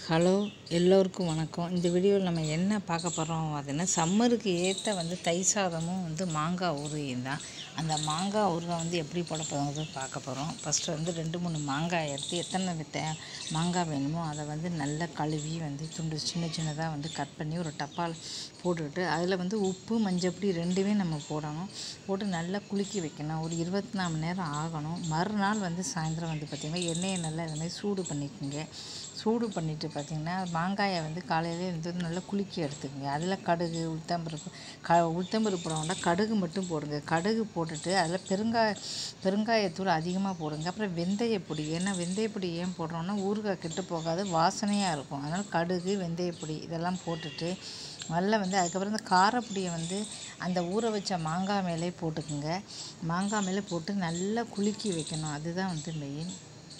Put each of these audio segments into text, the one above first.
Hello எல்லோருக்கும் வணக்கம். இந்த வீடியோவில் நம்ம என்ன பார்க்க போகிறோம் பார்த்தீங்கன்னா, சம்மருக்கு ஏற்ற தயிர் சாதமும் மாங்காய் ஊறுகாயும் தான். அந்த மாங்காய் ஊறுகாய் எப்படி போட போகிறது பார்க்க போகிறோம். ஃபஸ்ட்டு 2-3 மாங்காய் எடுத்து எத்தனை மாங்காய் வேணுமோ அதை நல்லா கழுவி துண்டு சின்ன சின்னதாக கட் பண்ணி ஒரு டப்பாவில் போட்டுக்கிட்டு அதில் உப்பு மஞ்சப்பொடி ரெண்டுமே நம்ம போடணும். போட்டு நல்லா குலுக்கி வைக்கணும். ஒரு 24 மணி நேரம் ஆகணும். மறுநாள் சாயந்தரம் பார்த்திங்கன்னா எண்ணெயை நல்லா இதுமாதிரி சூடு பண்ணிக்கோங்க. சூடு பண்ணிவிட்டு பார்த்திங்கன்னா மாங்காயை காலையிலே நல்லா குலுக்கி எடுத்துக்கோங்க. அதில் கடுகு உளுத்தம்பருப்பு போட கடுகு மட்டும் போடுங்க. கடுகு போட்டுட்டு அதில் பெருங்காயத்தூள் அதிகமாக போடுங்க. அப்புறம் வெந்தயப்பொடி, ஏன்னா வெந்தயப்பொடி ஏன் போடுறோன்னா ஊறுகாய் கெட்டு போகாது, வாசனையாக இருக்கும். அதனால் கடுகு வெந்தயப்பொடி இதெல்லாம் போட்டுட்டு நல்லா அதுக்கப்புறம் இந்த காரப்பொடியை அந்த ஊற வச்ச மாங்காய் மேலே போட்டுக்குங்க. மாங்காய் மேலே போட்டு நல்லா குலுக்கி வைக்கணும். அதுதான் மெயின்.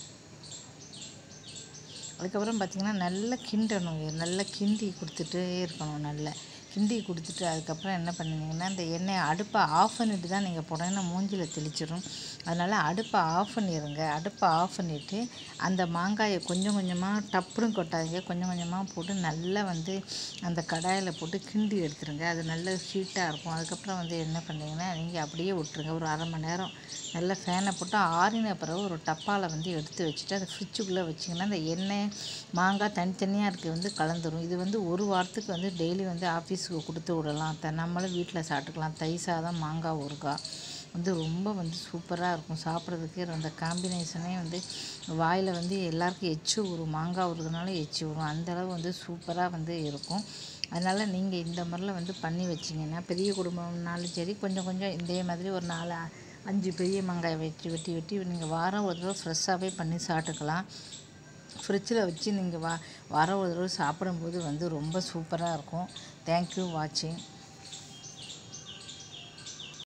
அதுக்கப்புறம் பார்த்திங்கன்னா நல்லா கிண்டணும். நல்லா கிண்டி கொடுத்துட்டே இருக்கணும். நல்லா கிண்டி கொடுத்துட்டு அதுக்கப்புறம் என்ன பண்ணிங்கன்னா, இந்த எண்ணெயை அடுப்பை ஆஃப் பண்ணிவிட்டு தான் நீங்கள் போடணும். மூஞ்சியில் தெளிச்சிடும். அதனால் அடுப்பை ஆஃப் பண்ணிடுங்க. அடுப்பை ஆஃப் பண்ணிவிட்டு அந்த மாங்காயை கொஞ்சம் கொஞ்சமாக டப்புன்னு கொட்டாதீங்க. கொஞ்சம் கொஞ்சமாக போட்டு நல்லா அந்த கடாயில் போட்டு கிண்டி எடுத்துருங்க. அது நல்ல ஹீட்டாக இருக்கும். அதுக்கப்புறம் என்ன பண்ணிங்கன்னா, நீங்கள் அப்படியே விட்டுருங்க. ஒரு அரை மணி நேரம் நல்லா ஃபேனை போட்டு ஆறின பிறகு ஒரு டப்பாவில் எடுத்து வச்சுட்டு அதை ஃப்ரிட்ஜுக்குள்ளே வச்சிங்கன்னா அந்த எண்ணெய் மாங்காய் தனித்தனியாக இருக்குது கலந்துரும். இது ஒரு வாரத்துக்கு டெய்லி ஆஃபீஸுக்கு கொடுத்து விடலாம். நம்மளும் வீட்டில் சாப்பிட்டுக்கலாம். தயிர் சாதம் மாங்காய் ஊறுகாய் ரொம்ப சூப்பராக இருக்கும். சாப்பிட்றதுக்கு அந்த காம்பினேஷனே வாயில் எல்லாருக்கும் எச்சி ஊறும். மாங்காய் ஊறுறதுனால எச்சி ஊறும். அந்தளவு சூப்பராக இருக்கும். அதனால் நீங்கள் இந்த மாதிரிலாம் பண்ணி வச்சிங்கன்னா, பெரிய குடும்பம்னாலும் சரி கொஞ்சம் கொஞ்சம் இதே மாதிரி ஒரு 4-5 பெரிய மாங்காய் வெட்டி நீங்கள் வாரம் ஒரு தடவை ஃப்ரெஷ்ஷாகவே பண்ணி சாப்பிட்டுக்கலாம். ஃப்ரிட்ஜில் வச்சு நீங்கள் வாரம் ஒரு தடவை சாப்பிடும்போது ரொம்ப சூப்பராக இருக்கும். தேங்க்யூ வாட்சிங்.